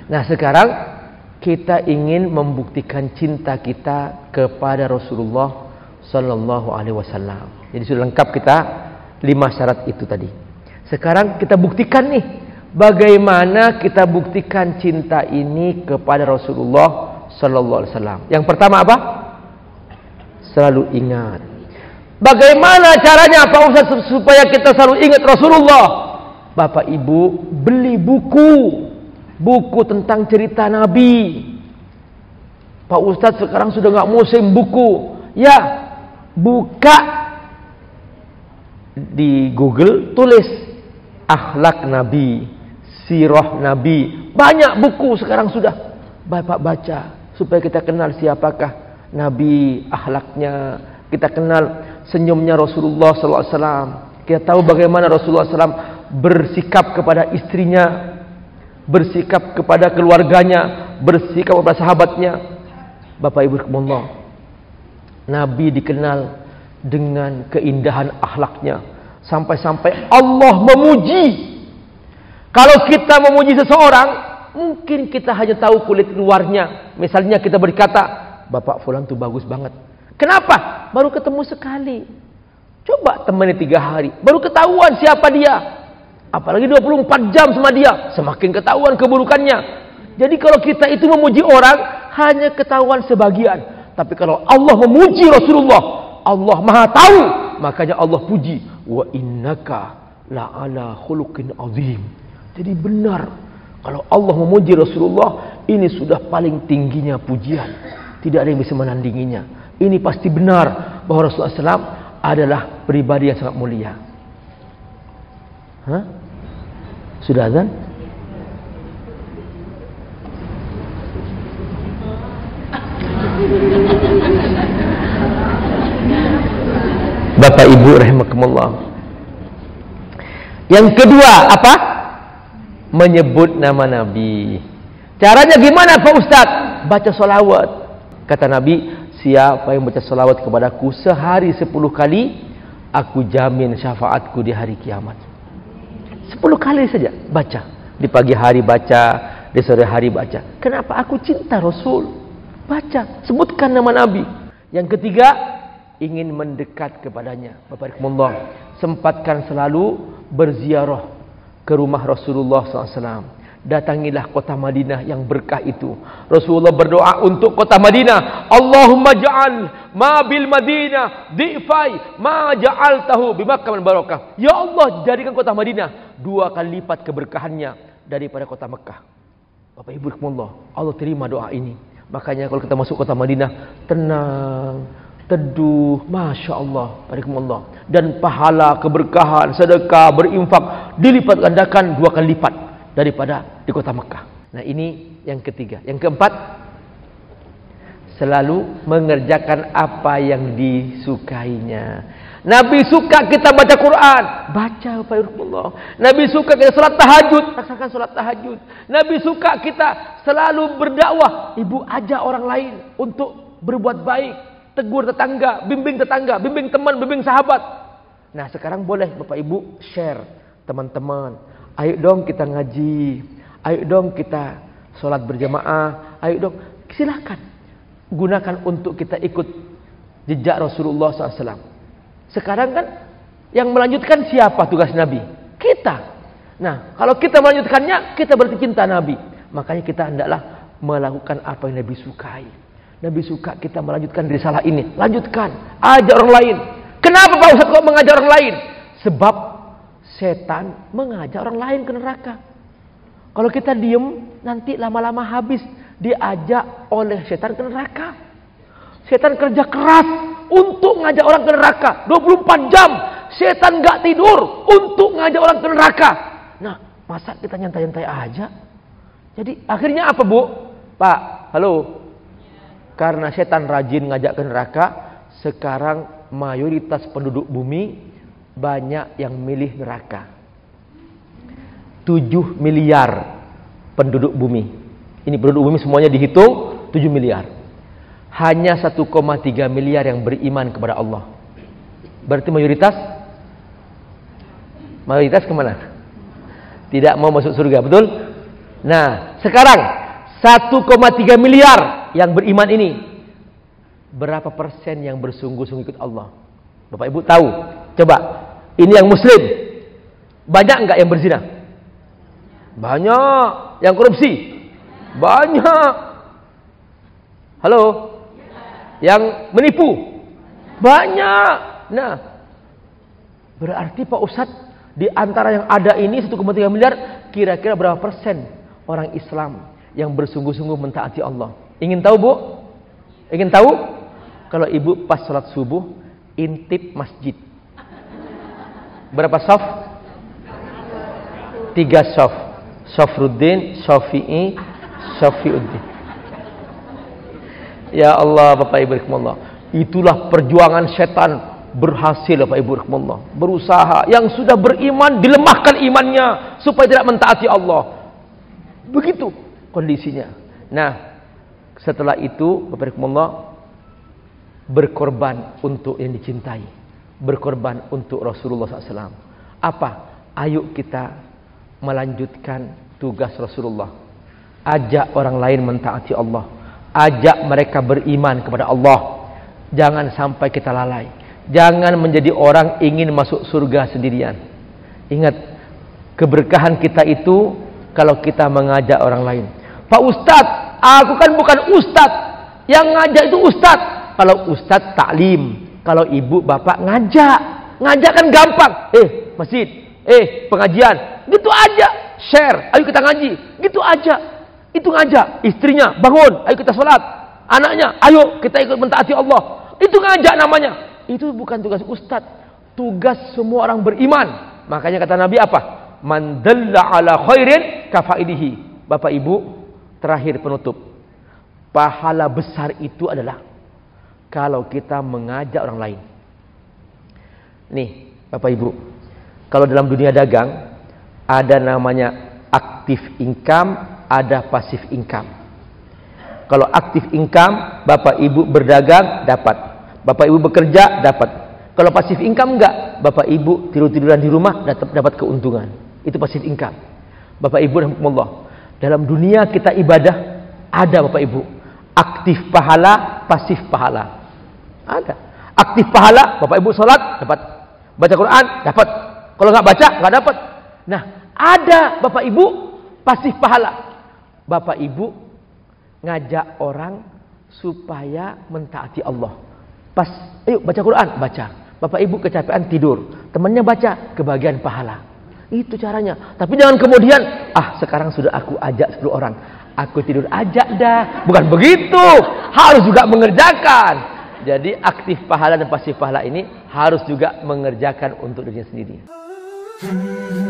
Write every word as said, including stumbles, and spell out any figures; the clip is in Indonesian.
Nah sekarang kita ingin membuktikan cinta kita kepada Rasulullah Sallallahu Alaihi Wasallam. Jadi sudah lengkap kita lima syarat itu tadi. Sekarang kita buktikan nih, bagaimana kita buktikan cinta ini kepada Rasulullah Sallallahu Alaihi Wasallam. Yang pertama apa? Selalu ingat. Bagaimana caranya Pak Ustaz supaya kita selalu ingat Rasulullah? Bapak Ibu beli buku, buku tentang cerita Nabi. Pak Ustaz sekarang sudah nggak musim buku. Ya, buka di Google, tulis akhlak Nabi, sirah Nabi. Banyak buku sekarang sudah Bapak baca supaya kita kenal siapakah Nabi, akhlaknya. Kita kenal senyumnya Rasulullah Sallallahu Alaihi Wasallam. Kita tahu bagaimana Rasulullah Sallallahu Alaihi Wasallam bersikap kepada istrinya, bersikap kepada keluarganya, bersikap kepada sahabatnya. Bapak Ibu sekalian, Nabi dikenal dengan keindahan akhlaknya, sampai-sampai Allah memuji. Kalau kita memuji seseorang, mungkin kita hanya tahu kulit luarnya. Misalnya kita berkata, Bapak Fulan tuh bagus banget. Kenapa? Baru ketemu sekali. Coba temani tiga hari, baru ketahuan siapa dia. Apalagi dua puluh empat jam sama dia, semakin ketahuan keburukannya. Jadi kalau kita itu memuji orang, hanya ketahuan sebagian. Tapi kalau Allah memuji Rasulullah, Allah Maha tahu. Makanya Allah puji, wa innaka la'ala khuluqin azim. Jadi benar, kalau Allah memuji Rasulullah, ini sudah paling tingginya pujian. Tidak ada yang bisa menandinginya. Ini pasti benar bahwa Rasulullah shallallahu alaihi wasallam adalah pribadi yang sangat mulia. Hah? Sudah azan? Bapak Ibu rahimakumullah. Yang kedua apa? Menyebut nama Nabi. Caranya gimana Pak Ustadz? Baca sholawat. Kata Nabi, siapa yang baca sholawat kepadaku sehari sepuluh kali, aku jamin syafaatku di hari kiamat. Sepuluh kali saja baca. Di pagi hari baca, di sore hari baca. Kenapa? Aku cinta Rasul. Baca, sebutkan nama Nabi. Yang ketiga, ingin mendekat kepadanya. Bapak Ibu, sempatkan selalu berziarah ke rumah Rasulullah shallallahu alaihi wasallam. Datangilah kota Madinah yang berkah itu. Rasulullah berdoa untuk kota Madinah, Allahumma ja'al ma bil Madinah di'fai ma ja'altahu bi Makkah barakah. Ya Allah, jadikan kota Madinah dua kali lipat keberkahannya daripada kota Mekah. Bapak Ibu rahimakumullah, Allah terima doa ini. Makanya kalau kita masuk kota Madinah, tenang, teduh, Masya Allah, barakallah. Dan pahala, keberkahan, sedekah, berinfak dilipat gandakan dua kali lipat daripada di kota Mekah. Nah ini yang ketiga. Yang keempat, selalu mengerjakan apa yang disukainya. Nabi suka kita baca Quran, baca Bapak Ibu. Nabi suka kita salat tahajud, laksanakan salat tahajud. Nabi suka kita selalu berdakwah, ibu ajak orang lain untuk berbuat baik, tegur tetangga, bimbing tetangga, bimbing teman, bimbing sahabat. Nah sekarang boleh Bapak Ibu share teman-teman, ayo dong kita ngaji, ayo dong kita sholat berjamaah, ayo dong, silakan gunakan untuk kita ikut jejak Rasulullah shallallahu alaihi wasallam. Sekarang kan yang melanjutkan siapa tugas Nabi? Kita. Nah kalau kita melanjutkannya, kita berarti cinta Nabi. Makanya kita hendaklah melakukan apa yang Nabi sukai. Nabi suka kita melanjutkan risalah ini. Lanjutkan, ajak orang lain. Kenapa Pak Ustaz kok mengajak orang lain? Sebab setan mengajak orang lain ke neraka. Kalau kita diem, nanti lama-lama habis diajak oleh setan ke neraka. Setan kerja keras untuk ngajak orang ke neraka. dua puluh empat jam setan gak tidur untuk ngajak orang ke neraka. Nah, masa kita nyantai-nyantai aja? Jadi akhirnya apa Bu? Pak, halo. Karena setan rajin ngajak ke neraka, sekarang mayoritas penduduk bumi banyak yang milih neraka. tujuh miliar penduduk bumi. Ini penduduk bumi semuanya dihitung tujuh miliar. Hanya satu koma tiga miliar yang beriman kepada Allah. Berarti mayoritas mayoritas kemana? Tidak mau masuk surga, betul? Nah, sekarang satu koma tiga miliar yang beriman ini, berapa persen yang bersungguh-sungguh ikut Allah? Bapak Ibu tahu? Coba, ini yang muslim. Banyak enggak yang berzina? Banyak. Yang korupsi? Banyak. Halo? Yang menipu? Banyak. Nah, berarti Pak Ustadz, di antara yang ada ini satu koma tiga miliar, kira-kira berapa persen orang Islam yang bersungguh-sungguh mentaati Allah? Ingin tahu, Bu? Ingin tahu? Kalau ibu pas sholat subuh, intip masjid. Berapa saf? Tiga saf. Syafruddin, Syafi'i, Syafi'uddin. Ya Allah, Bapak Ibu rahimakumullah. Itulah perjuangan setan berhasil, Bapak Ibu rahimakumullah. Berusaha, yang sudah beriman dilemahkan imannya supaya tidak mentaati Allah. Begitu kondisinya. Nah, setelah itu Bapak Ibu rahimakumullah, berkorban untuk yang dicintai, berkorban untuk Rasulullah shallallahu alaihi wasallam. Apa? Ayo kita melanjutkan tugas Rasulullah. Ajak orang lain mentaati Allah, ajak mereka beriman kepada Allah. Jangan sampai kita lalai, jangan menjadi orang ingin masuk surga sendirian. Ingat, keberkahan kita itu kalau kita mengajak orang lain. Pak Ustadz, aku kan bukan Ustadz, yang ngajak itu Ustadz. Kalau Ustadz taklim, kalau ibu bapak ngajak, ngajak kan gampang. Eh masjid, eh pengajian, gitu aja. Share, ayo kita ngaji, gitu aja. Itu ngajak. Istrinya bangun, ayo kita sholat. Anaknya, ayo kita ikut mentaati Allah. Itu ngajak namanya. Itu bukan tugas Ustadz, tugas semua orang beriman. Makanya kata Nabi apa? Man dalla ala khairin kafailihi. Bapak Ibu, terakhir penutup, pahala besar itu adalah kalau kita mengajak orang lain. Nih, Bapak Ibu, kalau dalam dunia dagang ada namanya aktif income, ada pasif income. Kalau aktif income, Bapak Ibu berdagang dapat, Bapak Ibu bekerja dapat. Kalau pasif income enggak, Bapak Ibu tidur-tiduran di rumah dapat dapat keuntungan. Itu pasif income. Bapak Ibu rahimakumullah, dalam dunia kita ibadah ada Bapak Ibu aktif pahala, pasif pahala. Ada. Aktif pahala, Bapak Ibu sholat dapat, baca Quran dapat. Kalau nggak baca nggak dapat. Nah, ada Bapak Ibu pasif pahala. Bapak Ibu ngajak orang supaya mentaati Allah. Pas, ayo baca Quran, baca. Bapak Ibu kecapean tidur, temannya baca, kebagian pahala. Itu caranya. Tapi jangan kemudian, ah sekarang sudah aku ajak sepuluh orang, aku tidur aja dah. Bukan begitu. Harus juga mengerjakan. Jadi aktif pahala dan pasif pahala ini harus juga mengerjakan untuk dirinya sendiri.